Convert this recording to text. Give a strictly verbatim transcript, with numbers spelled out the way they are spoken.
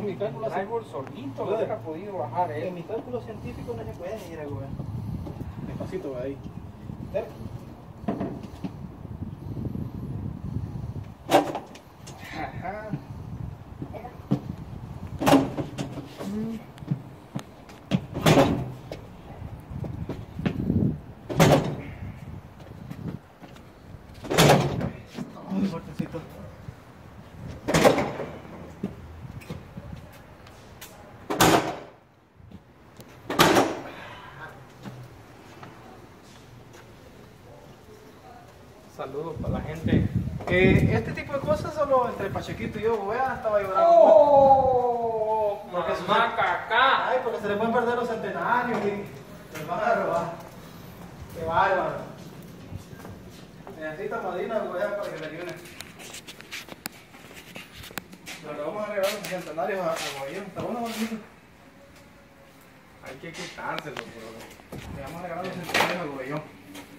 mi cálculo el árbol solito lo hubiera podido bajar él. En mi cálculo científico no se puede ir a güey. Despacito, güey, ahí. Dale. Ajá. Muy fuertecito. Saludos para la gente. Eh, este tipo de cosas solo entre Pachequito y yo, güey, estaba llorando. ¡Oh! Porque se- ¡Mamá, cacá! Ay, porque se le pueden perder los centenarios, güey. Qué bárbaro, va. Qué bárbaro. Necesita madrina, güey, para que le ayude. Pero le vamos a regalar los centenarios a, a Guayón. ¿Está bueno, bonito? Hay que quitárselo, bro. Le vamos a regalar los centenarios a Guayón.